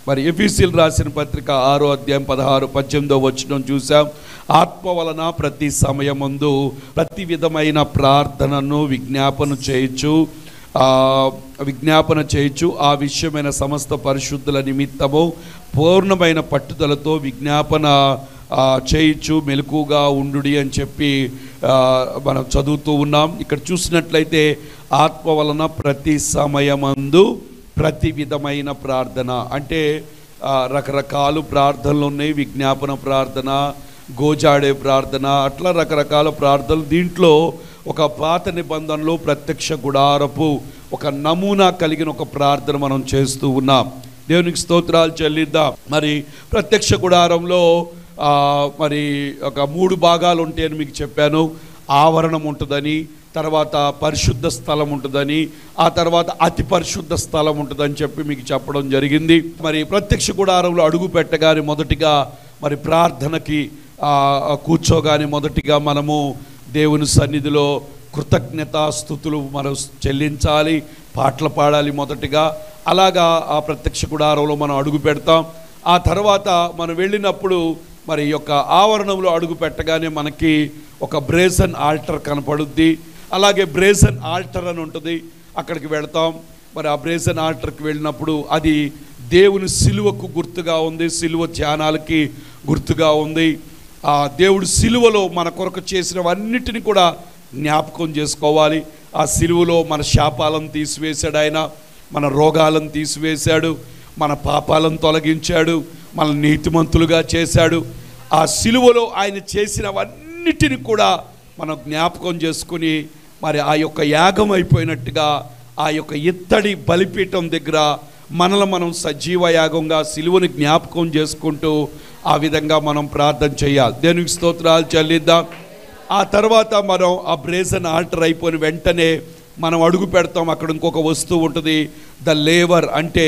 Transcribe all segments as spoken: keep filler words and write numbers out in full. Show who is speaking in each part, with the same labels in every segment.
Speaker 1: మరి ఎఫెసీయులకు రాసిన పత్రిక ఆరో అధ్యాయం పదహారు పద్దెనిమిదో వచనం చూసాం. ఆత్మ వలన ప్రతి సమయమందు ప్రతి విధమైన ప్రార్థనను విజ్ఞాపన చేయొచ్చు విజ్ఞాపన చేయొచ్చు ఆ విషయమైన సమస్త పరిశుద్ధుల నిమిత్తము పూర్ణమైన పట్టుదలతో విజ్ఞాపన చేయొచ్చు, మెలకుగా ఉండుడి అని చెప్పి మనం చదువుతూ ఉన్నాం. ఇక్కడ చూసినట్లయితే ఆత్మ వలన ప్రతి సమయమందు ప్రతి విధమైన ప్రార్థన అంటే రకరకాల ప్రార్థనలు ఉన్నాయి. విజ్ఞాపన ప్రార్థన, గోజాడే ప్రార్థన, అట్లా రకరకాల ప్రార్థనలు. దీంట్లో ఒక పాత నిబంధనలో ప్రత్యక్ష గుడారపు ఒక నమూనా కలిగిన ఒక ప్రార్థన మనం చేస్తూ ఉన్నాం. దేవునికి స్తోత్రాలు చెల్లిద్దాం. మరి ప్రత్యక్ష గుడారంలో మరి ఒక మూడు భాగాలు ఉంటాయని మీకు చెప్పాను. ఆవరణం ఉంటుందని, తర్వాత పరిశుద్ధ స్థలం ఉంటుందని, ఆ తర్వాత అతి పరిశుద్ధ స్థలం ఉంటుందని చెప్పి మీకు చెప్పడం జరిగింది. మరి ప్రత్యక్ష గుడారంలో అడుగు పెట్టగానే మొదటిగా మరి ప్రార్థనకి కూర్చోగానే మొదటిగా మనము దేవుని సన్నిధిలో కృతజ్ఞతాస్తుతులు మనం చెల్లించాలి, పాటలు పాడాలి మొదటిగా. అలాగా ఆ ప్రత్యక్ష గుడారంలో మనం అడుగు పెడతాం. ఆ తర్వాత మనం వెళ్ళినప్పుడు మరి యొక్క ఆవరణంలో అడుగు పెట్టగానే మనకి ఒక బ్రేసన్ ఆల్టర్ కనపడుద్ది. అలాగే బ్రేసన్ ఆల్టర్ అని ఉంటుంది, అక్కడికి వెళతాం. మరి ఆ బ్రేసన్ ఆల్టర్కి వెళ్ళినప్పుడు అది దేవుని సిలువకు గుర్తుగా ఉంది, సిలువ ధ్యానాలకి గుర్తుగా ఉంది. ఆ దేవుడు సిలువలో మన కొరకు చేసినవన్నిటిని కూడా జ్ఞాపకం చేసుకోవాలి. ఆ సిలువలో మన శాపాలను తీసివేశాడు ఆయన, మన రోగాలను తీసివేశాడు, మన పాపాలను తొలగించాడు, మన నీతిమంతులుగా చేశాడు. ఆ సిలువలో ఆయన చేసినవన్నిటిని కూడా మనం జ్ఞాపకం చేసుకుని మరి ఆ యొక్క యాగం అయిపోయినట్టుగా ఆ యొక్క ఇత్తడి బలిపీఠం దగ్గర మనల్ని మనం సజీవ యాగంగా సిలువని జ్ఞాపకం చేసుకుంటూ ఆ విధంగా మనం ప్రార్థన చేయాలి. దేవునికి స్తోత్రాలు చెల్లిద్దాం. ఆ తర్వాత మనం ఆ బ్రేసన్ ఆల్టర్ అయిపోయిన వెంటనే మనం అడుగు పెడతాం. అక్కడ ఇంకొక వస్తువు ఉంటుంది, ద లేవర్ అంటే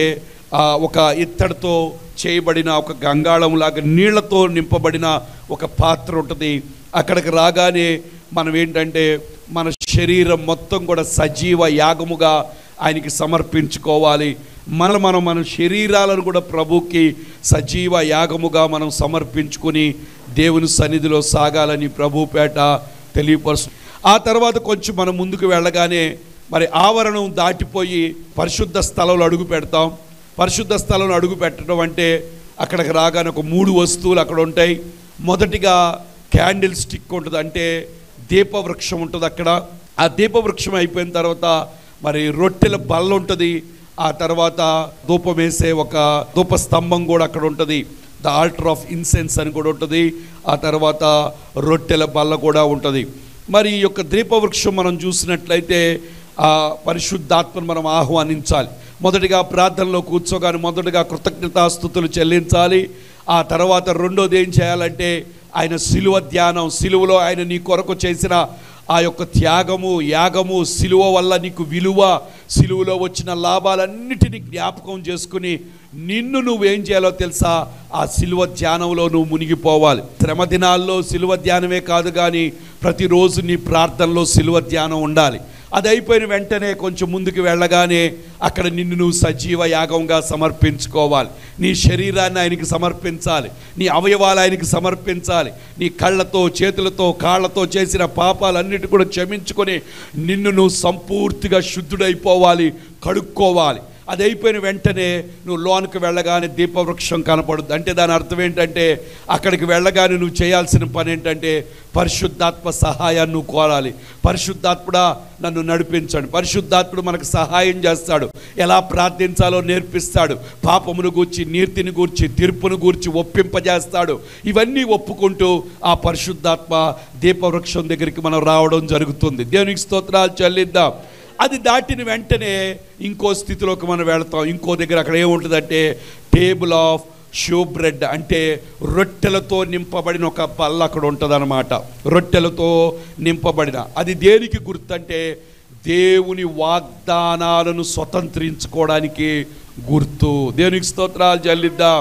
Speaker 1: ఒక ఇత్తడితో చేయబడిన ఒక గంగాళం లాగా నీళ్లతో నింపబడిన ఒక పాత్ర ఉంటుంది. అక్కడికి రాగానే మనం ఏంటంటే మన శరీరం మొత్తం కూడా సజీవ యాగముగా ఆయనకి సమర్పించుకోవాలి. మన మనం మన శరీరాలను కూడా ప్రభుకి సజీవ యాగముగా మనం సమర్పించుకొని దేవుని సన్నిధిలో సాగాలని ప్రభుపేట తెలియపరుచు. ఆ తర్వాత కొంచెం మనం ముందుకు వెళ్ళగానే మరి ఆవరణం దాటిపోయి పరిశుద్ధ స్థలంలో అడుగు పెడతాం. పరిశుద్ధ స్థలంలో అడుగు పెట్టడం అంటే అక్కడికి రాగానే ఒక మూడు వస్తువులు అక్కడ ఉంటాయి. మొదటిగా క్యాండిల్ స్టిక్ ఉంటుంది, అంటే దీపవృక్షం ఉంటుంది అక్కడ. ఆ దీపవృక్షం అయిపోయిన తర్వాత మరి రొట్టెల బల్ల ఉంటుంది. ఆ తర్వాత ధూపం వేసే ఒక ధూప స్తంభం కూడా అక్కడ ఉంటుంది, ద ఆల్టర్ ఆఫ్ ఇన్సెన్స్ అని కూడా ఉంటుంది. ఆ తర్వాత రొట్టెల బల్ల కూడా ఉంటుంది. మరి ఈ యొక్క దీపవృక్షం మనం చూసినట్లయితే ఆ పరిశుద్ధాత్మను మనం ఆహ్వానించాలి. మొదటిగా ప్రార్థనలో కూర్చోగానే మొదటిగా కృతజ్ఞతాస్తుతులు చెల్లించాలి. ఆ తర్వాత రెండోది ఏం చేయాలంటే ఆయన సిలువ ధ్యానం, సిలువలో ఆయన నీ కొరకు చేసిన ఆ యొక్క త్యాగము, యాగము, సిలువ వల్ల నీకు విలువ, సిలువలో వచ్చిన లాభాలన్నిటినీ జ్ఞాపకం చేసుకుని నిన్ను నువ్వేం చేయాలో తెలుసా, ఆ సిలువ ధ్యానంలో నువ్వు మునిగిపోవాలి. శ్రమ దినాల్లో సిలువ ధ్యానమే కాదు కానీ ప్రతిరోజు నీ ప్రార్థనలో సిలువ ధ్యానం ఉండాలి. అది అయిపోయిన వెంటనే కొంచెం ముందుకు వెళ్ళగానే అక్కడ నిన్ను నువ్వు సజీవ యాగంగా సమర్పించుకోవాలి. నీ శరీరాన్ని ఆయనకి సమర్పించాలి, నీ అవయవాలు ఆయనకి సమర్పించాలి. నీ కళ్ళతో, చేతులతో, కాళ్ళతో చేసిన పాపాలన్నిటి కూడా క్షమించుకొని నిన్ను నువ్వు సంపూర్తిగా శుద్ధుడైపోవాలి, కడుక్కోవాలి. అది అయిపోయిన వెంటనే నువ్వు లోనికి వెళ్ళగానే దీపవృక్షం కనపడుద్ది. అంటే దాని అర్థం ఏంటంటే అక్కడికి వెళ్ళగానే నువ్వు చేయాల్సిన పని ఏంటంటే పరిశుద్ధాత్మ సహాయాన్ని నువ్వు కోరాలి. పరిశుద్ధాత్ముడా నన్ను నడిపించండి. పరిశుద్ధాత్ముడు మనకు సహాయం చేస్తాడు, ఎలా ప్రార్థించాలో నేర్పిస్తాడు, పాపమును గూర్చి, నీతిని గూర్చి, తీర్పును గూర్చి ఒప్పింపజేస్తాడు. ఇవన్నీ ఒప్పుకుంటూ ఆ పరిశుద్ధాత్మ దీపవృక్షం దగ్గరికి మనం రావడం జరుగుతుంది. దేవునికి స్తోత్రాలు చెల్లిద్దాం. అది దాటిన వెంటనే ఇంకో స్థితిలోకి మనం వెళతాం. ఇంకో దగ్గర అక్కడ ఏముంటుందంటే టేబుల్ ఆఫ్ షో బ్రెడ్, అంటే రొట్టెలతో నింపబడిన ఒక పళ్ళ అక్కడ ఉంటుంది అన్నమాట. రొట్టెలతో నింపబడిన అది దేనికి గుర్తంటే దేవుని వాగ్దానాలను స్వతంత్రించుకోవడానికి గుర్తు. దేవునికి స్తోత్రాలు చెల్లిద్దాం.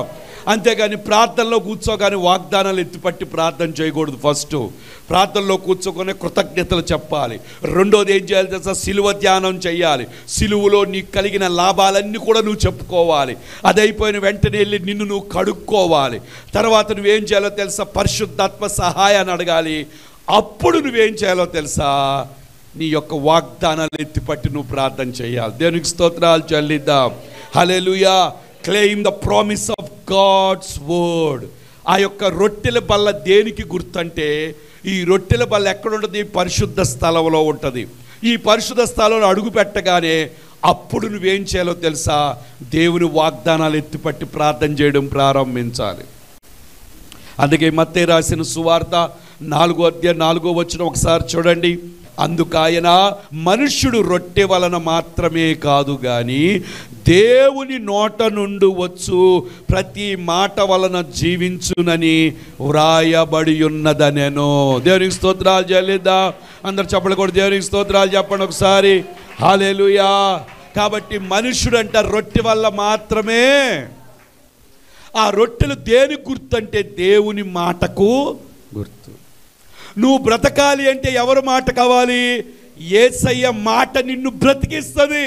Speaker 1: అంతేగాని ప్రార్థనలో కూర్చోగానే వాగ్దానాలు ఎత్తిపట్టి ప్రార్థన చేయకూడదు. ఫస్ట్ ప్రార్థనలో కూర్చోగానే కృతజ్ఞతలు చెప్పాలి. రెండోది ఏం చేయాలి తెలుసా? సిలువ ధ్యానం చేయాలి. సిలువలో నీకు కలిగిన లాభాలన్నీ కూడా నువ్వు చెప్పుకోవాలి. అది అయిపోయిన వెంటనే వెళ్ళి నిన్ను నువ్వు కడుక్కోవాలి. తర్వాత నువ్వేం చేయాలో తెలుసా? పరిశుద్ధాత్మ సహాయాన్ని అడగాలి. అప్పుడు నువ్వేం చేయాలో తెలుసా? నీ యొక్క వాగ్దానాలు ఎత్తిపట్టి నువ్వు ప్రార్థన చేయాలి. దేవునికి స్తోత్రాలు చెల్లిద్దాం. హల్లెలూయా. Claim the promise of God's word. ఆ యొక్క రొట్టెల బల్ల దేనికి గుర్తంటే, ఈ రొట్టెల బల్ల ఎక్కడ ఉంటుంది? పరిశుద్ధ స్థలంలో ఉంటుంది. ఈ పరిశుద్ధ స్థలంలో అడుగు పెట్టగానే అప్పుడు నువ్వేం చేయాలో తెలుసా? దేవుని వాగ్దానాలు ఎత్తిపట్టి ప్రార్థన చేయడం ప్రారంభించాలి. అందుకే మత్తయి రాసిన సువార్త నాలుగో అధ్యాయం నాలుగో వచనం ఒకసారి చూడండి. అందుకాయన మనుష్యుడు రొట్టె వలన మాత్రమే కాదు గాని దేవుని నోట నుండి వచ్చు ప్రతి మాట వలన జీవించునని వ్రాయబడి ఉన్నదనెను. దేవునికి స్తోత్రాలు చెల్లిద్దాం. అందరు చెప్పలు కూడా దేవునికి స్తోత్రాలు చెప్పండి ఒకసారి. హల్లెలూయా. కాబట్టి మనుష్యుడు అంట రొట్టె వల్ల మాత్రమే. ఆ రొట్టెలు దేనికి గుర్తు అంటే దేవుని మాటకు గుర్తు. నువ్వు బ్రతకాలి అంటే ఎవరి మాట కావాలి? యేసయ్య మాట నిన్ను బ్రతికిస్తుంది.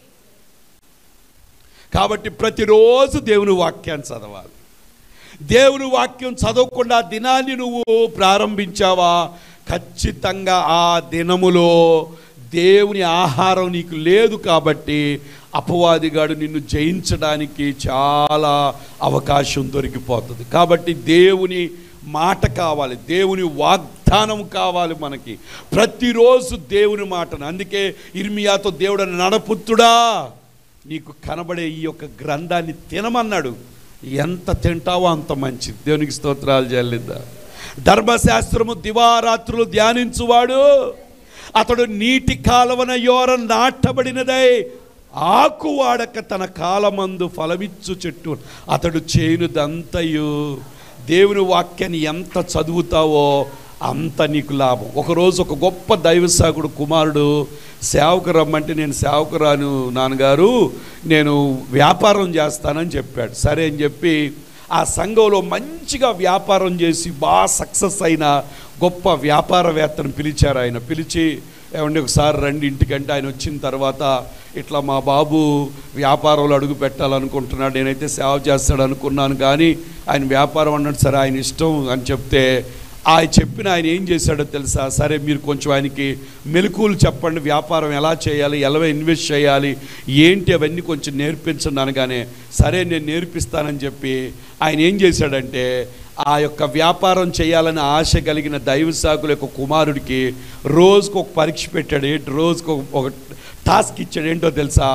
Speaker 1: కాబట్టి ప్రతిరోజు దేవుని వాక్యాన్ని చదవాలి. దేవుని వాక్యం చదవకుండా దినాన్ని నువ్వు ప్రారంభించావా, ఖచ్చితంగా ఆ దినములో దేవుని ఆహారం నీకు లేదు. కాబట్టి అపవాదిగాడు నిన్ను జయించడానికి చాలా అవకాశం దొరికిపోతుంది. కాబట్టి దేవుని మాట కావాలి, దేవుని వాగ్దానం కావాలి మనకి ప్రతిరోజు దేవుని మాటను. అందుకే ఇర్మియాతో దేవుడు నడపుత్రుడా నీకు కనబడే ఈ యొక్క గ్రంథాన్ని తినమన్నాడు. ఎంత తింటావో అంత మంచిది. దేవునికి స్తోత్రాలు చెల్లిద్దాం. ధర్మశాస్త్రము దివారాత్రులు ధ్యానించువాడు అతడు నీటి కాలవన యోర నాటబడినదై ఆకు వాడక తన కాలమందు ఫలమిచ్చు చెట్టు అతడు చేయునుదంతయు. దేవుని వాక్యాన్ని ఎంత చదువుతావో అంత నీకు లాభం. ఒకరోజు ఒక గొప్ప దైవ సేవకుడు కుమారుడు సేవకు రమ్మంటే, నేను సేవకు రాను నాన్నగారు, నేను వ్యాపారం చేస్తానని చెప్పాడు. సరే అని చెప్పి ఆ సంఘంలో మంచిగా వ్యాపారం చేసి బాగా సక్సెస్ అయిన గొప్ప వ్యాపారవేత్తను పిలిచారు. ఆయన పిలిచి, ఏమంటే ఒకసారి రండి ఇంటికంటే. ఆయన వచ్చిన తర్వాత ఇట్లా మా బాబు వ్యాపారంలో అడుగు పెట్టాలనుకుంటున్నాడు, నేనైతే సేవ చేస్తాడు అనుకున్నాను, కానీ ఆయన వ్యాపారం అన్నాడు. సరే ఆయన ఇష్టం అని చెప్తే ఆయన చెప్పిన ఆయన ఏం చేశాడో తెలుసా? సరే మీరు కొంచెం ఆయనకి మెలకువలు చెప్పండి, వ్యాపారం ఎలా చేయాలి, ఎలా ఇన్వెస్ట్ చేయాలి, ఏంటి అవన్నీ కొంచెం నేర్పించండి అనగానే, సరే నేను నేర్పిస్తానని చెప్పి ఆయన ఏం చేశాడంటే, ఆ యొక్క వ్యాపారం చేయాలని ఆశ కలిగిన దైవ సేవకుల యొక్క కుమారుడికి రోజుకు ఒక పరీక్ష పెట్టాడు. ఏంటి? రోజుకు ఒక టాస్క్ ఇచ్చాడు. ఏంటో తెలుసా?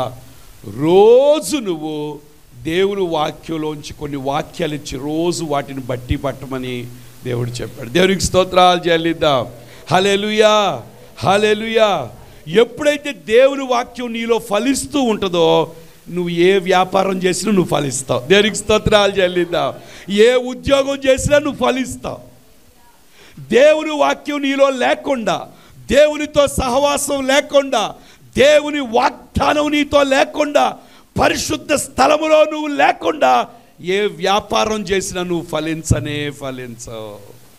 Speaker 1: రోజు నువ్వు దేవుని వాక్యంలోంచి కొన్ని వాక్యాలు ఇచ్చి రోజు వాటిని బట్టి పట్టమని దేవుడు చెప్పాడు. దేవునికి స్తోత్రాలు చెల్లిద్దాం. హల్లెలూయా, హల్లెలూయా. ఎప్పుడైతే దేవుని వాక్యం నీలో ఫలిస్తూ ఉంటుందో నువ్వు ఏ వ్యాపారం చేసినా నువ్వు ఫలిస్తావు. దేవునికి స్తోత్రాలు చెల్లిద్దాం. ఏ ఉద్యోగం చేసినా నువ్వు ఫలిస్తావు. దేవుని వాక్యం నీలో లేకుండా, దేవునితో సహవాసం లేకుండా, దేవుని వాగ్దానం నీతో లేకుండా, పరిశుద్ధ స్థలములో నువ్వు లేకుండా ఏ వ్యాపారం చేసినా నువ్వు ఫలించనే ఫలించవు.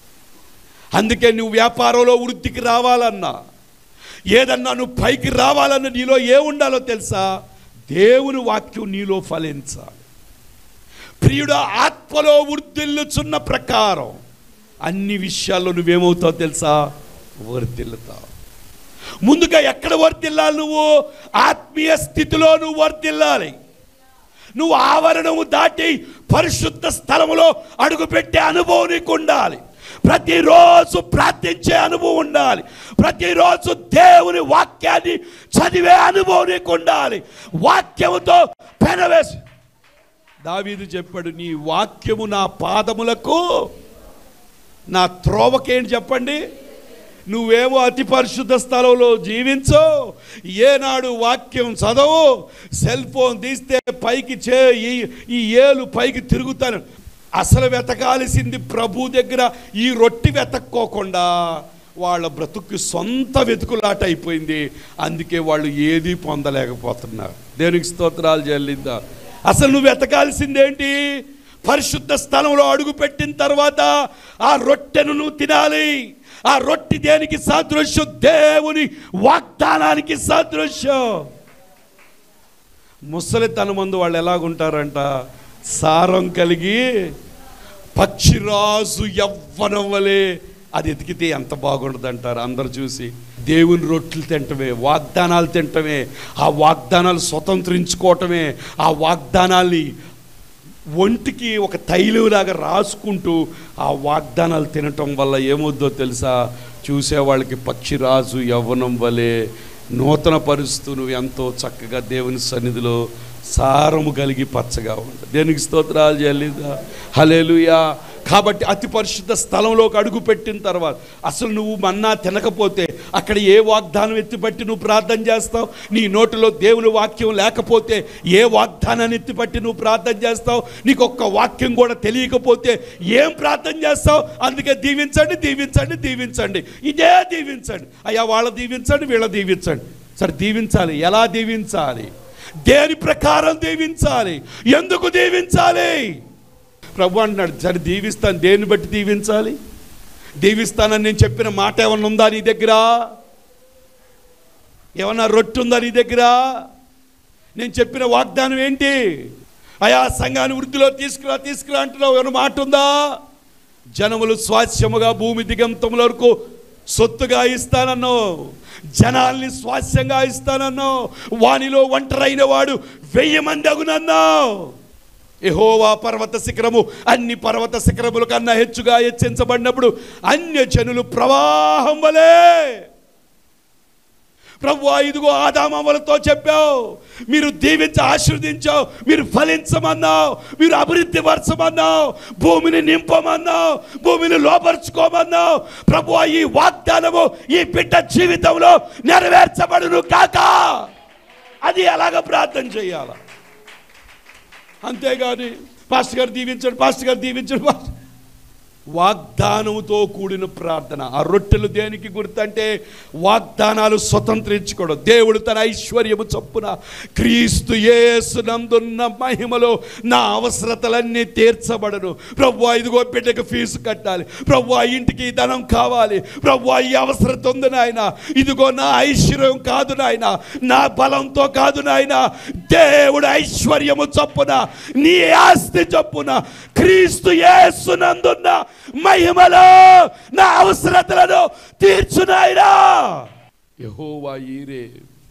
Speaker 1: అందుకే నువ్వు వ్యాపారంలో వృద్ధికి రావాలన్నా, ఏదన్నా నువ్వు పైకి రావాలన్నా నీలో ఏ ఉండాలో తెలుసా? దేవుని వాక్యం నీలో ఫలించాలి. ప్రియుడు ఆత్మలో వృద్ధిల్లుచున్న ప్రకారం అన్ని విషయాల్లో నువ్వేమవుతావు తెలుసా? వర్ధిల్లుతావు. ముందుగా ఎక్కడ వర్ధిల్లాలి? నువ్వు ఆత్మీయ స్థితిలో నువ్వు వర్ధిల్లాలి. నువ్వు ఆవరణము దాటి పరిశుద్ధ స్థలములో అడుగుపెట్టే అనుభవం నీకు ఉండాలి. ప్రతిరోజు ప్రార్థించే అనుభవం ఉండాలి. ప్రతిరోజు దేవుని వాక్యాన్ని చదివే అనుభవం నీకు ఉండాలి. వాక్యముతో పెనవేసి దావీదు చెప్పాడు, నీ వాక్యము నా పాదములకు నా త్రోవకేంటి చెప్పండి. నువ్వేమో అతి పరిశుద్ధ స్థలంలో జీవించో, ఏనాడు వాక్యం చదవు, సెల్ ఫోన్ తీస్తే పైకి చే ఈ ఏలు పైకి తిరుగుతాను. అసలు వెతకాల్సింది ప్రభు దగ్గర. ఈ రొట్టి వెతక్కోకుండా వాళ్ళ బ్రతుకు సొంత వెతుకులాట అయిపోయింది. అందుకే వాళ్ళు ఏది పొందలేకపోతున్నారు. దేవునికి స్తోత్రాలు చెల్లిద్దాం. అసలు నువ్వు వెతకాల్సిందేంటి? పరిశుద్ధ స్థలంలో అడుగు పెట్టిన తర్వాత ఆ రొట్టెను నువ్వు తినాలి. ఆ రొట్టె దేనికి సాదృశ్యం? దేవుని వాగ్దానానికి సాదృశ్యం. ముసలితనం ముందు వాళ్ళు ఎలాగుంటారంట? సారం కలిగి పక్షిరాజు యవ్వనం వలె. అది ఎతికితే ఎంత బాగుండదు అంటారు అందరు చూసి. దేవుని రొట్టెలు తింటమే, వాగ్దానాలు తింటమే, ఆ వాగ్దానాలు స్వతంత్రించుకోవటమే, ఆ వాగ్దానాల్ని ఒంటికి ఒక తైలులాగా రాసుకుంటూ ఆ వాగ్దానాలు తినటం వల్ల ఏమవుద్దో తెలుసా? చూసేవాళ్ళకి పక్షిరాజు యవ్వనం వలె నూతన పరుస్తూ నువ్వు ఎంతో చక్కగా దేవుని సన్నిధిలో సారము కలిగి పచ్చగా ఉంటుంది. దేనికి స్తోత్రాలు చెల్లిదా? హల్లెలూయా. కాబట్టి అతి పరిశుద్ధ స్థలంలోకి అడుగు పెట్టిన తర్వాత అసలు నువ్వు మన్నా తినకపోతే అక్కడ ఏ వాగ్దానం ఎత్తిపట్టి నువ్వు ప్రార్థన చేస్తావు? నీ నోటిలో దేవుని వాక్యం లేకపోతే ఏ వాగ్దానాన్ని ఎత్తిపట్టి నువ్వు ప్రార్థన చేస్తావు? నీకు ఒక్క వాక్యం కూడా తెలియకపోతే ఏం ప్రార్థన చేస్తావు? అందుకే దీవించండి, దీవించండి, దీవించండి, ఇదే దీవించండి, అయ్యా వాళ్ళ దీవించండి, వీళ్ళ దీవించండి. సరే దీవించాలి, ఎలా దీవించాలి? దేని ప్రకారం దీవించాలి? ఎందుకు దీవించాలి? ప్రభు అంటున్నాడు, సరే దీవిస్తాను, దేన్ని బట్టి దీవించాలి? దీవిస్తానని నేను చెప్పిన మాట ఏమన్నా ఉందా నీ దగ్గర? ఏమన్నా రొట్టె ఉందా నీ దగ్గర? నేను చెప్పిన వాగ్దానం ఏంటి? అయా సంఘాన్ని వృద్ధిలో తీసుకురా తీసుకురా అంటున్నావు, ఏమన్నా మాట ఉందా? జనములు స్వాస్యముగా భూమి దిగంతముల వరకు సొత్తుగా ఇస్తానన్నావు, జనాల్ని స్వాస్యంగా ఇస్తానన్నావు, వానిలో ఒంటరైన వాడు వెయ్యి మంది అగునన్నావు. యెహోవా పర్వత శిఖరము అన్ని పర్వత శిఖరముల కన్నా హెచ్చుగా హెచ్చించబడినప్పుడు అన్య జనులు ప్రవాహం వలె. ప్రభువా ఇదిగో ఆదామవ్వలతో చెప్పావు, మీరు దీవించి ఆశీర్వదించావు, మీరు ఫలించమన్నావు, మీరు అభివృద్ధి పరచమన్నావు, భూమిని నింపమన్నావు, భూమిని లోపరుచుకోమన్నావు. ప్రభువా ఈ వాగ్దానము ఈ బిడ్డ జీవితంలో నెరవేర్చబడును కాక. అది ఎలాగ ప్రార్థన చేయాల? అంతేగాని పాస్టర్ గారు దీవించండి, పాస్టర్ గారు దీవించండి. వాగ్దానముతో కూడిన ప్రార్థన. ఆ రొట్టెలు దేనికి గుర్తంటే వాగ్దానాలు స్వతంత్రించుకోవడం. దేవుడు తన ఐశ్వర్యము చొప్పున క్రీస్తు యేసునందున్న మహిమలో నా అవసరతలన్నీ తీర్చబడను. ప్రభువా ఇదిగో బిడ్డకు ఫీజు కట్టాలి, ప్రభువా ఇంటికి ధనం కావాలి, ప్రభువా ఈ అవసరత ఉంది నాయన, ఇదిగో నా ఐశ్వర్యం కాదు నాయన, నా బలంతో కాదు నాయన, దేవుడు ఐశ్వర్యము చొప్పున నీ ఆస్తి చొప్పున క్రీస్తు యేసునందున్న మహిమలో నా అవసరతలను తీర్చునాయినా. యెహోవా ఈరే,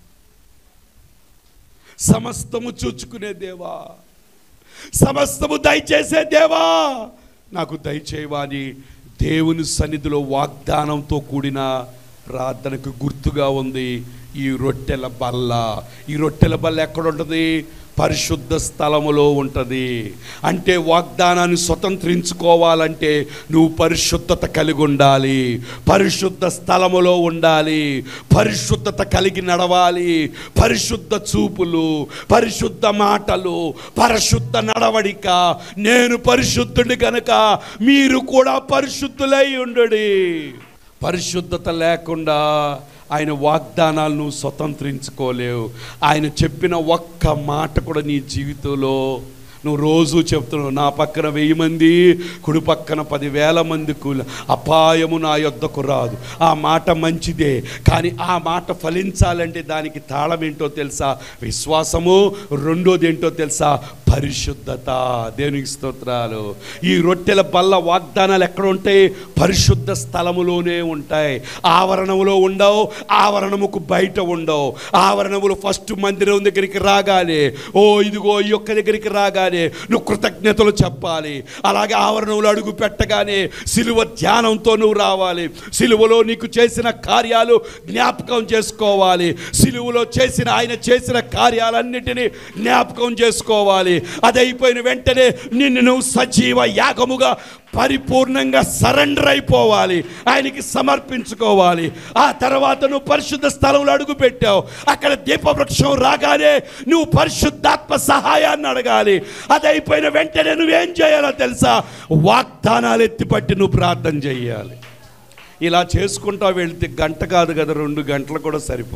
Speaker 1: సమస్తము చూచుకునే దేవా, సమస్తము దయచేసే దేవా, నాకు దయచేయవా అని దేవుని సన్నిధిలో వాగ్దానంతో కూడిన ప్రార్థనకు గుర్తుగా ఉంది ఈ రొట్టెల బల్ల. ఈ రొట్టెల బల్ల ఎక్కడ ఉంటుంది? పరిశుద్ధ స్థలములో ఉంటుంది. అంటే వాగ్దానాన్ని స్వతంత్రించుకోవాలంటే నువ్వు పరిశుద్ధత కలిగి ఉండాలి, పరిశుద్ధ స్థలములో ఉండాలి, పరిశుద్ధత కలిగి నడవాలి. పరిశుద్ధ చూపులు, పరిశుద్ధ మాటలు, పరిశుద్ధ నడవడిక. నేను పరిశుద్ధుడి కనుక మీరు కూడా పరిశుద్ధులై ఉండుడి. పరిశుద్ధత లేకుండా ఆయన వాగ్దానాలను స్వతంత్రించుకోలేవు. ఆయన చెప్పిన ఒక్క మాట కూడా నీ జీవితంలో నువ్వు రోజు చెప్తున్నావు, నా పక్కన వెయ్యి మంది, కుడి పక్కన పదివేల మంది కూల అపాయము నా యొద్దకు రాదు. ఆ మాట మంచిదే, కానీ ఆ మాట ఫలించాలంటే దానికి తాళం ఏంటో తెలుసా? విశ్వాసము. రెండోది ఏంటో తెలుసా? పరిశుద్ధత. దేవునికి స్తోత్రాలు. ఈ రొట్టెల బల్ల వాగ్దానాలు ఎక్కడ ఉంటాయి? పరిశుద్ధ స్థలములోనే ఉంటాయి. ఆవరణములో ఉండవు, ఆవరణముకు బయట ఉండవు. ఆవరణములో ఫస్ట్ మందిరం దగ్గరికి రాగానే, ఓ ఇదిగో ఈ యొక్క దగ్గరికి రాగానే నువ్వు కృతజ్ఞతలు చెప్పాలి. అలాగే ఆవరణంలో అడుగు పెట్టగానే సిలువ ధ్యానంతో నువ్వు రావాలి. సిలువలో నీకు చేసిన కార్యాలు జ్ఞాపకం చేసుకోవాలి. సిలువలో చేసిన ఆయన చేసిన కార్యాలన్నిటినీ జ్ఞాపకం చేసుకోవాలి. అది అయిపోయిన వెంటనే నిన్ను నువ్వు సజీవ యాగముగా పరిపూర్ణంగా సరెండర్ అయిపోవాలి, ఆయనకి సమర్పించుకోవాలి. ఆ తర్వాత నువ్వు పరిశుద్ధ స్థలంలో అడుగు పెట్టావు, అక్కడ దీపవృక్షం రాగానే నువ్వు పరిశుద్ధాత్మ సహాయాన్ని అడగాలి. అది అయిపోయిన వెంటనే నువ్వేం చేయాలో తెలుసా? వాగ్దానాలు ఎత్తిపట్టి నువ్వు ప్రార్థన చేయాలి. ఇలా చేసుకుంటా వెళ్తే గంట కాదు కదా, రెండు గంటలు కూడా సరిపో.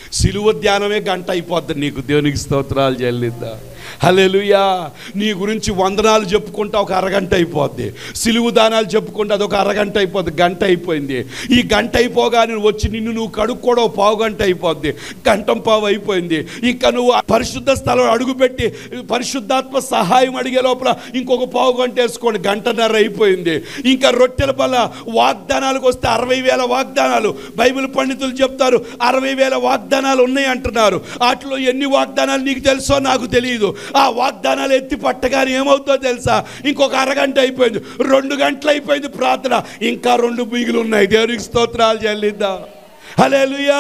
Speaker 1: సిలువ ధ్యానమే గంట అయిపోద్ది నీకు. దేవునికి స్తోత్రాలు చెల్లిద్దా. హల్లెలూయా. నీ గురించి వందనాలు చెప్పుకుంటా ఒక అరగంట అయిపోద్ది. సిలువు దానాలు చెప్పుకుంటే అదొక అరగంట అయిపోద్ది. గంట అయిపోయింది. ఈ గంట అయిపోగానే నువ్వు వచ్చి నిన్ను నువ్వు కడుక్కోవడం పావు గంట అయిపోద్ది. గంటం పావు అయిపోయింది. ఇంకా నువ్వు పరిశుద్ధ స్థలం అడుగుపెట్టి పరిశుద్ధాత్మ సహాయం అడిగే లోపల ఇంకొక పావు గంట వేసుకోండి, గంటన్నర అయిపోయింది. ఇంకా రొట్టెల బల్ల వాగ్దానాలకు వస్తే అరవై వేల వాగ్దానాలు బైబిల్ పండితులు చెప్తారు. అరవై వేల వాగ్దానాలు ఉన్నాయి అంటున్నారు. వాటిలో ఎన్ని వాగ్దానాలు నీకు తెలుసో నాకు తెలియదు. ఆ వాగ్దానాలు ఎత్తి పట్టగానే ఏమవుతుందో తెలుసా? ఇంకొక అరగంట అయిపోయింది, రెండు గంటలు అయిపోయింది ప్రార్థన, ఇంకా రెండు మిగిలి ఉన్నాయి. దేవునికి స్తోత్రాలు చెల్లిద్దాం. హల్లెలూయా.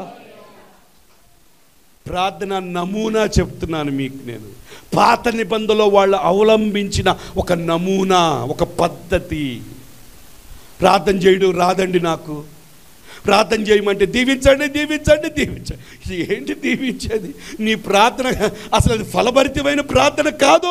Speaker 1: ప్రార్థన నమూనా చెప్తున్నాను మీకు నేను. పాత నిబంధనలో వాళ్ళు అవలంబించిన ఒక నమూనా, ఒక పద్ధతి. ప్రార్థన చేయడం రాదండి నాకు, ప్రార్థన చేయమంటే దీవించండి దీవించండి దీవించండి. ఏంటి దీవించేది? నీ ప్రార్థన అసలు అది ఫలభరితమైన ప్రార్థన కాదు.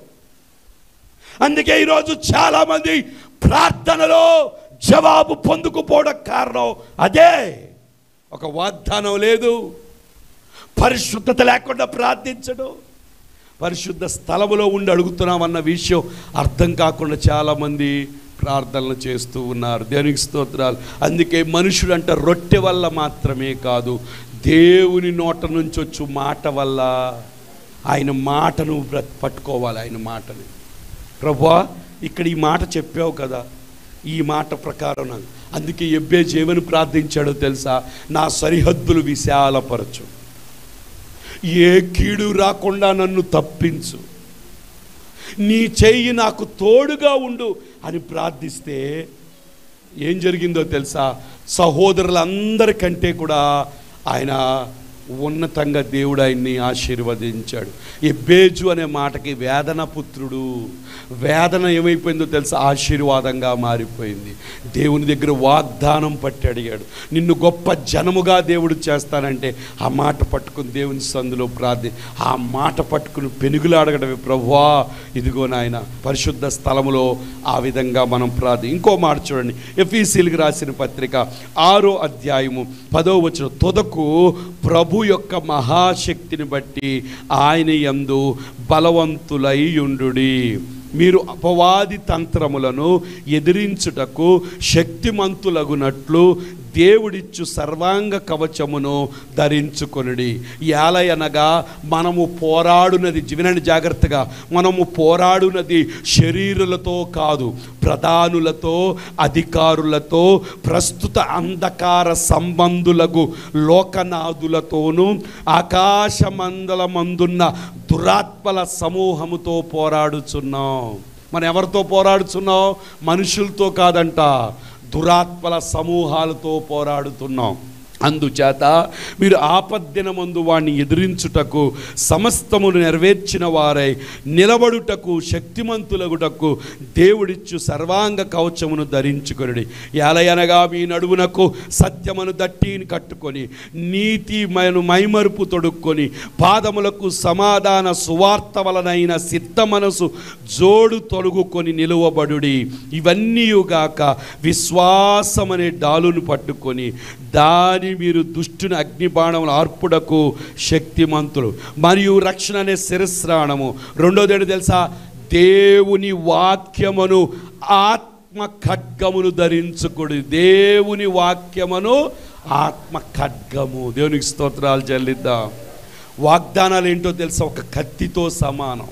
Speaker 1: అందుకే ఈరోజు చాలామంది ప్రార్థనలో జవాబు పొందుకుపోవడం కారణం అదే. ఒక వాగ్దానం లేదు, పరిశుద్ధత లేకుండా ప్రార్థించడం, పరిశుద్ధ స్థలములో ఉండి అడుగుతున్నామన్న విషయం అర్థం కాకుండా చాలామంది ప్రార్థనలు చేస్తూ ఉన్నారు. దేవునికి స్తోత్రాలు. అందుకే మనుషుడు అంటే రొట్టె వల్ల మాత్రమే కాదు, దేవుని నోట నుంచి వచ్చు మాట వల్ల. ఆయన మాటను పట్టుకోవాలి, ఆయన మాటని. ప్రభువా ఇక్కడ ఈ మాట చెప్పావు కదా, ఈ మాట ప్రకారం నాకు. అందుకే ఎబ్బేజు ఏమని ప్రార్థించాడో తెలుసా? నా సరిహద్దులు విశాలపరచు, ఏ కీడు రాకుండా నన్ను తప్పించు, నీ చెయ్యి నాకు తోడుగా ఉండు అని ప్రార్థిస్తే ఏం జరిగిందో తెలుసా? సహోదరులందరికంటే కూడా ఆయన ఉన్నతంగా దేవుడు ఆయన్ని ఆశీర్వదించాడు. ఎబ్బేజు అనే మాటకి వేదన పుత్రుడు. వేదన ఏమైపోయిందో తెలుసా? ఆశీర్వాదంగా మారిపోయింది. దేవుని దగ్గర వాగ్దానం పట్టి అడిగాడు, నిన్ను గొప్ప జనముగా దేవుడు చేస్తానంటే ఆ మాట పట్టుకుని దేవుని సందులో ప్రార్థి ఆ మాట పట్టుకుని పెనుగులాడగడమే. ప్రభువా ఇదిగో నాయన పరిశుద్ధ స్థలములో ఆ విధంగా మనం ప్రార్థి. ఇంకో మాట చూడండి, ఎఫెసీయులకు రాసిన పత్రిక ఆరో అధ్యాయము పదో వచనం. తుదకు ప్రభు యొక్క మహాశక్తిని బట్టి ఆయన యందు బలవంతులై యుండుడి. మీరు అపవాది తంత్రములను ఎదిరించుటకు శక్తిమంతులగునట్లు దేవుడిచ్చు సర్వాంగ కవచమును ధరించుకొనుడి. ఎలయనగా మనము పోరాడునది, వినండి జాగ్రత్తగా, మనము పోరాడునది శరీరులతో కాదు, ప్రధానులతో, అధికారులతో, ప్రస్తుత అంధకార సంబంధులకు లోకనాథులతోనూ ఆకాశమండలమందున్న దురాత్మల సమూహముతో పోరాడుచున్నాం. మనం ఎవరితో పోరాడుచున్నాం? మనుషులతో కాదంట, దురాత్మల సమూహాలతో పోరాడుతున్నాం. అందుచేత మీరు ఆపద్దినమందు వాణ్ణి ఎదిరించుటకు సమస్తమును నెరవేర్చిన వారై నిలబడుటకు శక్తిమంతులగుటకు దేవుడిచ్చు సర్వాంగ కవచమును ధరించుకొనుడి. ఎలయనగా మీ నడుమునకు సత్యమును దట్టిని కట్టుకొని నీతిమను మైమరుపు తొడుక్కొని పాదములకు సమాధాన సువార్త వలనైన సిద్ధ మనసు జోడు తొడుగుకొని నిలువబడుడి. ఇవన్నీయుగాక విశ్వాసమనే డాలును పట్టుకొని దాని మీరు దుష్టుని అగ్నిబాణములు ఆర్పుడకు శక్తిమంతులు మరియు రక్షణ అనే శిరస్రాణము. రెండోది ఏంటో తెలుసా? దేవుని వాక్యమును ఆత్మ ఖడ్గమును ధరించుకుడి. దేవుని వాక్యమును ఆత్మ ఖడ్గము. దేవునికి స్తోత్రాలు చెల్లిద్దాం. వాగ్దానాలు ఏంటో తెలుసా? ఒక కత్తితో సమానం.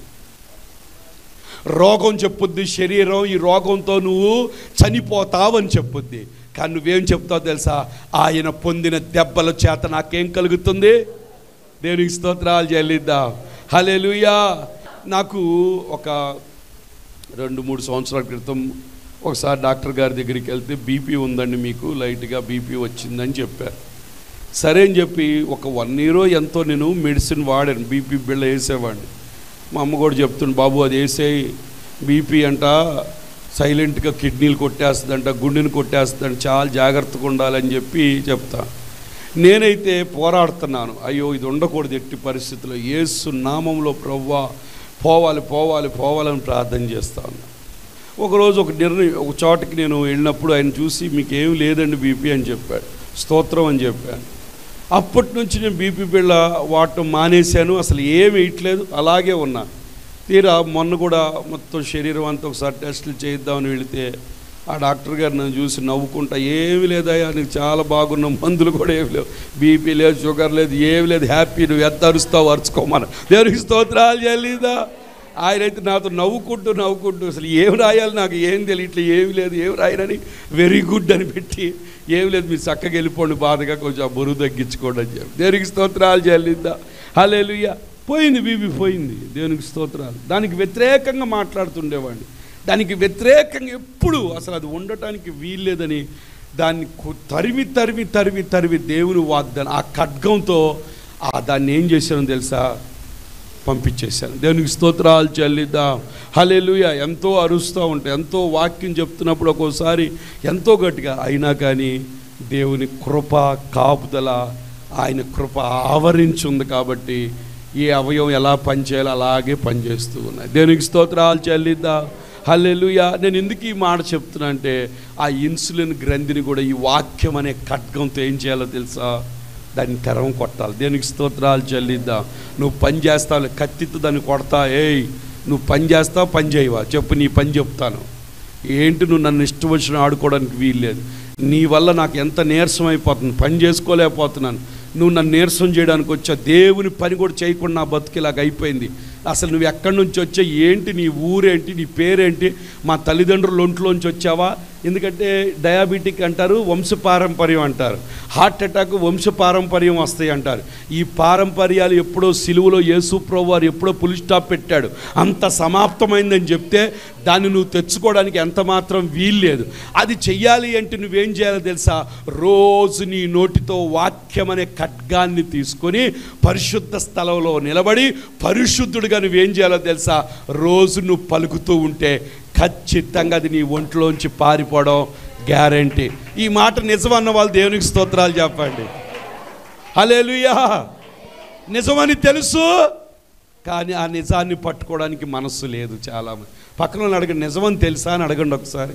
Speaker 1: రోగం చెప్పుద్ది శరీరం, ఈ రోగంతో నువ్వు చనిపోతావని చెప్పుద్ది. కానీ నువ్వేం చెప్తావు తెలుసా? ఆయన పొందిన దెబ్బల చేత నాకేం కలుగుతుంది? దేవునికి స్తోత్రాలు చెల్లిద్దాం. హల్లెలూయా. నాకు ఒక రెండు మూడు సంవత్సరాల క్రితం ఒకసారి డాక్టర్ గారి దగ్గరికి వెళ్తే బీపీ ఉందండి, మీకు లైట్గా బీపీ వచ్చిందని చెప్పారు. సరే అని చెప్పి ఒక వన్ ఇయర్ ఎంతో నేను మెడిసిన్ వాడాను, బీపీ బిళ్ళ వేసేవాడిని. మా అమ్మ కూడా చెప్తుండే, బాబు అది వేసే బీపీ అంట సైలెంట్గా కిడ్నీలు కొట్టేస్తుందంట, గుండెని కొట్టేస్తుందంట, చాలా జాగ్రత్తగా ఉండాలని చెప్పి చెప్తా. నేనైతే పోరాడుతున్నాను, అయ్యో ఇది ఉండకూడదు ఎట్టి పరిస్థితుల్లో, యేసు నామంలో ప్రభువా పోవాలి పోవాలి పోవాలని ప్రార్థన చేస్తాను. ఒకరోజు ఒక నిర్ణయం, ఒక చోటకి నేను వెళ్ళినప్పుడు ఆయన చూసి మీకు ఏం లేదండి బీపీ అని చెప్పాడు. స్తోత్రం అని చెప్పాను. అప్పటి నుంచి నేను బీపీ బిళ్ళ వాడటం మానేశాను, అసలు ఏమి వేయట్లేదు, అలాగే ఉన్నా. తీరా మొన్న కూడా మొత్తం శరీరం అంతా ఒకసారి టెస్టులు చేయిద్దామని వెళితే ఆ డాక్టర్ గారు నన్ను చూసి నవ్వుకుంటా, ఏమి లేదయ్యా నీకు చాలా బాగున్నావు, మందులు కూడా ఏమి లేవు, బీపీ లేదు, షుగర్ లేదు, ఏమి లేదు, హ్యాపీ, నువ్వు ఎంత అరుస్తావు అరుచుకోమని. దేవునికి స్తోత్రాలు చెల్లిదా. ఆయన అయితే నాతో నవ్వుకుంటూ నవ్వుకుంటూ అసలు ఏం రాయాలి నాకు ఏం తెలియట్లేదు, ఏమి లేదు, ఏమి రాయనని వెరీ గుడ్ అని పెట్టి, ఏమి లేదు మీరు చక్కగా వెళ్ళిపోండి, బాధగా కొంచెం ఆ బరువు తగ్గించుకోండి అని చెప్పి. దేవునికి స్తోత్రాలు చెల్లిద్దా. హల్లెలూయా. పోయింది, బీబీ పోయింది. దేవునికి స్తోత్రాలు. దానికి వ్యతిరేకంగా మాట్లాడుతుండేవాడిని, దానికి వ్యతిరేకంగా ఎప్పుడు అసలు అది ఉండటానికి వీల్లేదని దాన్ని తరిమి తరిమి తరిమి తరిమి దేవుని వాగ్దానం ఆ ఖడ్గంతో ఆ దాన్ని ఏం చేశానో తెలుసా, పంపించేశాను. దేవునికి స్తోత్రాలు చెల్లిద్దాం. హల్లెలూయా. ఎంతో అరుస్తూ ఉంటాయి, ఎంతో వాక్యం చెప్తున్నప్పుడు ఒక్కోసారి ఎంతో గట్టిగా, అయినా కానీ దేవుని కృప కాపుదల, ఆయన కృప ఆవరించి ఉంది కాబట్టి ఈ అవయవం ఎలా పనిచేయాలో అలాగే పనిచేస్తూ ఉన్నాయి. దేవునికి స్తోత్రాలు చెల్లిద్దాం. హల్లెలూయా. నేను ఎందుకు ఈ మాట చెప్తున్నా అంటే ఆ ఇన్సులిన్ గ్రంథిని కూడా ఈ వాక్యం అనే ఖడ్గంతో ఏం చేయాలో తెలుసా, దాన్ని తెరం కొట్టాలి. దేనికి స్తోత్రాలు చెల్లిద్దాం. నువ్వు పని చేస్తావు, కత్తితో దాన్ని కొడతా, ఏయ్ నువ్వు పని చేస్తావు పని చేయవా చెప్పు, నీ పని చెప్తాను. ఏంటి నువ్వు నన్ను ఇష్టం వచ్చిన ఆడుకోవడానికి వీల్లేదు, నీ వల్ల నాకు ఎంత నీరసం అయిపోతుంది, పని చేసుకోలేకపోతున్నాను, నువ్వు నన్ను నీరసం చేయడానికి వచ్చా, దేవుని పని కూడా చేయకుండా నా బతుకులాగా అయిపోయింది. అసలు నువ్వు ఎక్కడి నుంచి వచ్చా, ఏంటి నీ ఊరేంటి, నీ పేరేంటి, మా తల్లిదండ్రుల ఒంట్లోంచి వచ్చావా? ఎందుకంటే డయాబెటిక్ అంటారు, వంశపారంపర్యం అంటారు, హార్ట్ అటాక్ వంశపారంపర్యం వస్తాయి అంటారు. ఈ పారంపర్యాలు ఎప్పుడో సిలువలో యేసు ప్రభువు వారు ఎప్పుడో పులి స్టాప్ పెట్టాడు, అంత సమాప్తమైందని చెప్తే దాన్ని నువ్వు తెచ్చుకోవడానికి ఎంత మాత్రం వీల్లేదు. అది చెయ్యాలి అంటే నువ్వేం చేయాలో తెలుసా, రోజు నీ నోటితో వాక్యం అనే ఖడ్గాన్ని తీసుకొని పరిశుద్ధ స్థలంలో నిలబడి పరిశుద్ధుడిగా నువ్వేం చేయాలో తెలుసా, రోజు నువ్వు పలుకుతూ ఉంటే ఖచ్చితంగా అది నీ ఒంట్లోంచి పారిపోవడం గ్యారంటీ. ఈ మాట నిజమన్న వాళ్ళు దేవునికి స్తోత్రాలు చెప్పండి. హల్లెలూయా. నిజమని తెలుసు కానీ ఆ నిజాన్ని పట్టుకోవడానికి మనస్సు లేదు చాలామంది. పక్కన అడగండి, నిజమని తెలుసా అని అడగండి ఒకసారి.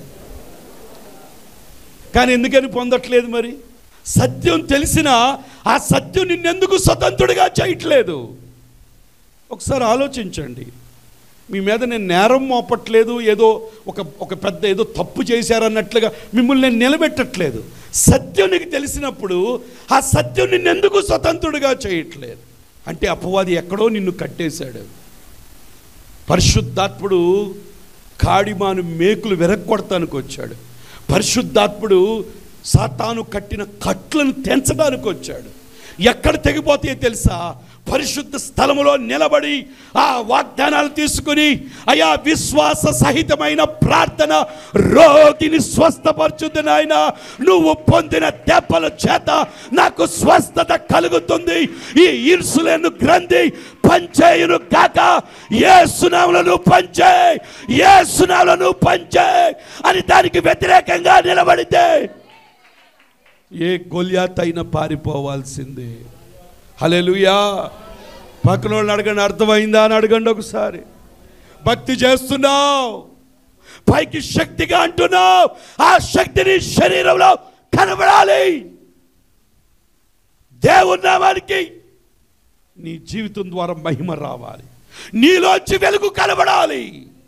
Speaker 1: కానీ ఎందుకని పొందట్లేదు? మరి సత్యం తెలిసినా ఆ సత్యం నిన్నెందుకు స్వతంత్రుడిగా చేయట్లేదు? ఒకసారి ఆలోచించండి. మీ మీద నేను నేరం మోపట్లేదు, ఏదో ఒక ఒక పెద్ద ఏదో తప్పు చేశారన్నట్లుగా మిమ్మల్ని నేను నిలబెట్టట్లేదు. సత్యం నీకు తెలిసినప్పుడు ఆ సత్యం నిన్నెందుకు స్వతంత్రుడిగా చేయట్లేదు అంటే అపవాది ఎక్కడో నిన్ను కట్టేశాడు. పరిశుద్ధాత్ముడు కాడిమాను మేకులు విరగొడటానికి వచ్చాడు. పరిశుద్ధాత్ముడు సాతాను కట్టిన కట్లను తెంచడానికి వచ్చాడు. ఎక్కడ తెగిపోతాయో తెలుసా, పరిశుద్ధ స్థలములో నిలబడి ఆ వాగ్దానాలు తీసుకుని అయా విశ్వాస సహితమైన ప్రార్థన, రోగిని స్వస్థపరచుద్ది నాయన, నువ్వు పొందిన దెబ్బల చేత నాకు స్వస్థత కలుగుతుంది, ఈ ఇన్సులిన్ గ్రంథి పనిచేయును గాక, యేసు నామములో నువ్వు పనిచేయి, యేసు నామములో నువ్వు పనిచేయి అని దానికి వ్యతిరేకంగా నిలబడితే ఏ గొల్యాత్ అయినా పారిపోవాల్సిందే. హల్లెలూయా. పక్కన వాళ్ళని అడగండి, అర్థమైందా అని అడగండి ఒకసారి. భక్తి చేస్తున్నావు, పైకి శక్తిగా అంటున్నావు, ఆ శక్తిని శరీరంలో కనబడాలి. దేవుని నామానికి నీ జీవితం ద్వారా మహిమ రావాలి, నీలోంచి వెలుగు కనబడాలి.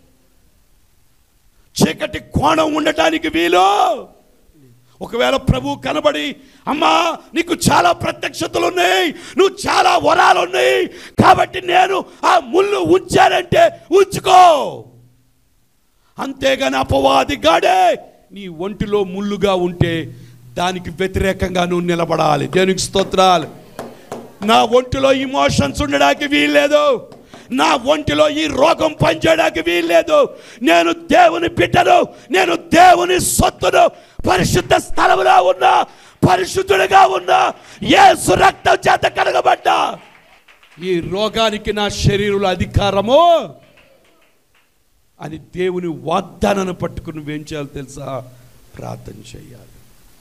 Speaker 1: చీకటి కోణం ఉండటానికి వీలు. ఒకవేళ ప్రభు కనబడి, అమ్మా నీకు చాలా ప్రత్యక్షతలు ఉన్నాయి, నువ్వు చాలా వరాలు ఉన్నాయి కాబట్టి నేను ఆ ముళ్ళు ఉంచానంటే ఉంచుకో. అంతేగాని అపవాది గాడే నీ ఒంటిలో ముళ్ళుగా ఉంటే దానికి వ్యతిరేకంగా నువ్వు నిలబడాలి. దేవునికి స్తోత్రాలు. నా ఒంటిలో ఇమోషన్స్ ఉండడానికి వీల్లేదు, నా ఒంటిలో ఈ రోగం పనిచేయడానికి వీల్లేదు. నేను దేవుని బిడ్డను, నేను దేవుని సొత్తును, పరిశుద్ధ స్థలములో ఉన్నా, పరిశుద్ధుడిగా ఉన్నా, యేసు రక్తం చేత కడగబడ్డా. ఈ రోగానికి నా శరీరంలో అధికారము అని దేవుని వాగ్దానాన్ని పట్టుకుని నువ్వేం చేయాలి తెలుసా, ప్రార్థన చేయాలి.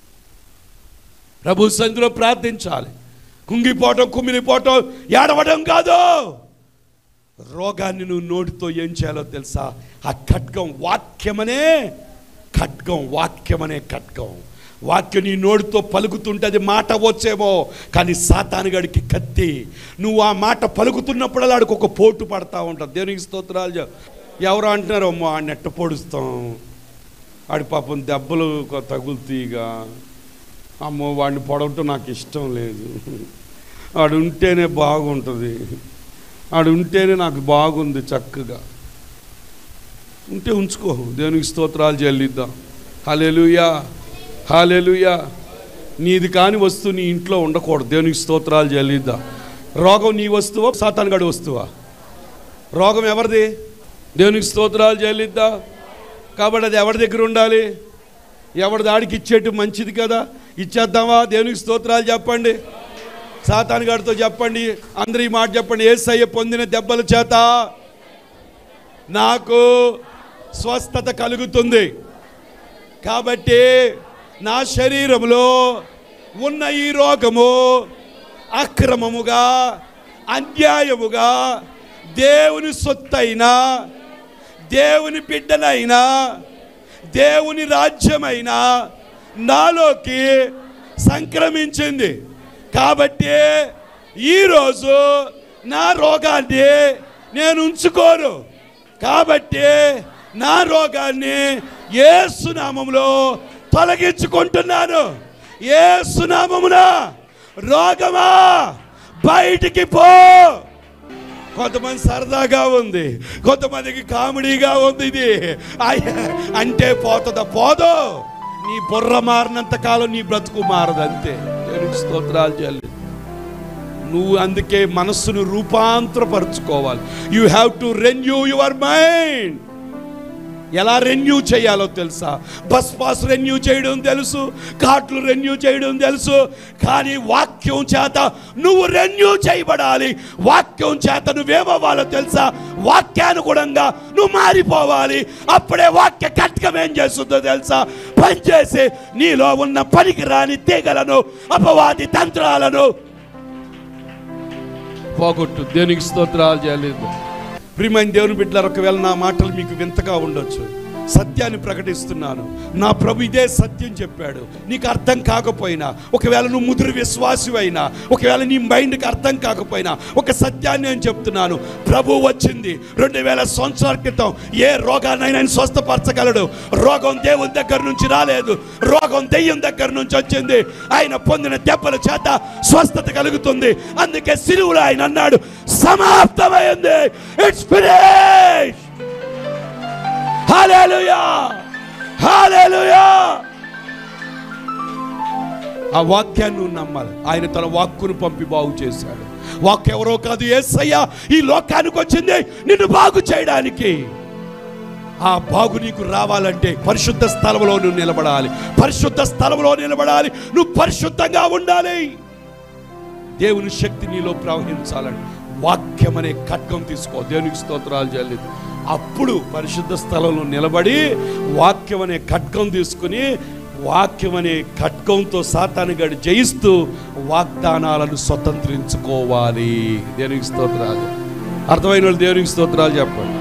Speaker 1: ప్రభు సన్నిధిలో ప్రార్థించాలి. కుంగిపోవటం, కుమిలిపోవటం, ఏడవడం కాదు. రోగాన్ని నువ్వు నోటితో ఏం చేయాలో తెలుసా, ఆ ఖడ్గం వాక్యమనే ఖడ్గం, వాక్యమనే ఖడ్గం వాక్యం నీ నోటితో పలుకుతుంటే అది మాట వచ్చేమో, కానీ సాతానుగాడికి కత్తి. నువ్వు ఆ మాట పలుకుతున్నప్పుడల్లా ఆడికి ఒక పోటు పడతా ఉంటుంది. దేవునికి స్తోత్రాలు. ఎవరు అంటున్నారు, అమ్మో ఆ నెట్ట పొడుస్తాం, ఆడి పాపం దెబ్బలు తగులుతీగా, అమ్మో వాడిని పొడవటం నాకు ఇష్టం లేదు, ఆడు ఉంటేనే బాగుంటుంది, ఆడు ఉంటేనే నాకు బాగుంది, చక్కగా ఉంటే ఉంచుకో. దేవునికి స్తోత్రాలు చెల్లిద్దాం. హల్లెలూయా, హల్లెలూయా. నీది కాని వస్తువు నీ ఇంట్లో ఉండకూడదు. దేవునికి స్తోత్రాలు చెల్లిద్దాం. రోగం నీ వస్తువా, సాతానుగాడి వస్తువా? రోగం ఎవరిది? దేవునికి స్తోత్రాలు చెల్లిద్దాం. కాబట్టి అది ఎవరి దగ్గర ఉండాలి? ఎవరి దాడికి ఇచ్చేట్టు మంచిది కదా, ఇచ్చేద్దామా? దేవునికి స్తోత్రాలు చెప్పండి. సాతానుగాడితో చెప్పండి, అందరూ ఈ మాట చెప్పండి. యేసయ్య పొందిన దెబ్బల చేత నాకు స్వస్థత కలుగుతుంది, కాబట్టి నా శరీరంలో ఉన్న ఈ రోగము అక్రమముగా, అన్యాయముగా దేవుని సొత్తైనా, దేవుని బిడ్డనైనా, దేవుని రాజ్యమైనా నాలోకి సంక్రమించింది. కాబట్టి ఈరోజు నా రోగాన్ని నేను ఉంచుకోను. కాబట్టి నా రోగాన్ని యేసు నామములో తొలగించుకుంటున్నాను. యేసు నామమున రోగమా బయటికి పో. కొంతమంది సరదాగా ఉంది, కొంతమందికి కామెడీగా ఉంది. ఇది అంటే పోతుందా? పోదు. నీ బుర్ర మారినంత కాలం నీ బ్రతుకు మారదు, అంతే. దేవునికి స్తోత్రాలు చేయాలి. నువ్వు అందుకే మనస్సును రూపాంతరపరచుకోవాలి. You have to renew your mind. ఎలా రెన్యూ చేయాలో తెలుసా? బస్ పాస్ రెన్యూ చేయడం తెలుసు, కార్డులు రెన్యూ చేయడం తెలుసు, కానీ వాక్యం చేత నువ్వు రెన్యూ చేయబడాలి. వాక్యం చేత నువ్వేమవ్వాలో తెలుసా? వాక్యానుగుణంగా నువ్వు మారిపోవాలి. అప్పుడే వాక్య కట్కం ఏం చేస్తుందో తెలుసా? పనిచేసి నీలో ఉన్న పనికి రాని తీగలను, అపవాది తంత్రాలను పోగొట్టు. దేనికి స్తోత్రాలు చేయలేదు. ప్రియమైన దేవుని బిడ్డలారా, ఒకవేళ నా మాటలు మీకు వింతగా ఉండొచ్చు, సత్యాన్ని ప్రకటిస్తున్నాను. నా ప్రభు ఇదే సత్యం చెప్పాడు. నీకు అర్థం కాకపోయినా, ఒకవేళ నువ్వు ముదురు విశ్వాసివైనా, ఒకవేళ నీ మైండ్కి అర్థం కాకపోయినా, ఒక సత్యాన్ని నేను చెప్తున్నాను. ప్రభు వచ్చింది రెండు వేల సంవత్సరాల క్రితం. ఏ రోగాన్నైనా ఆయన స్వస్థపరచగలడు. రోగం దేవుని దగ్గర నుంచి రాలేదు, రోగం దెయ్యం దగ్గర నుంచి వచ్చింది. ఆయన పొందిన దెబ్బల చేత స్వస్థత కలుగుతుంది. అందుకే సిలువలో ఆయన అన్నాడు, సమాప్తమైంది, ఇట్స్ ఫినిష్డ్. హల్లెలూయా, హల్లెలూయా. ఆ వాక్యాన్ని నువ్వు నమ్మాలి. ఆయన తన వాక్కును పంపి బాగు చేశాడు. వాక్కు ఎవరో కాదు, యేసయ్య ఈ లోకానికి వచ్చింది నిన్ను బాగు చేయడానికి. ఆ బాగు నీకు రావాలంటే పరిశుద్ధ స్థలంలో నువ్వు నిలబడాలి. పరిశుద్ధ స్థలంలో నిలబడాలి. నువ్వు పరిశుద్ధంగా ఉండాలి. దేవుని శక్తి నీలో ప్రవహించాలని వాక్యం అనే ఖడ్గం తీసుకో. దేవునికి స్తోత్రాలు చెల్లిద్దాం. అప్పుడు పరిశుద్ధ స్థలంలో నిలబడి వాక్యం అనే ఖడ్గం తీసుకుని, వాక్యం అనే ఖడ్గంతో సాతానుగాడు జయిస్తూ వాగ్దానాలను స్వతంత్రించుకోవాలి. దేవునికి స్తోత్రాలు. అర్థమైన వాళ్ళు దేవునికి స్తోత్రాలు చెప్పండి.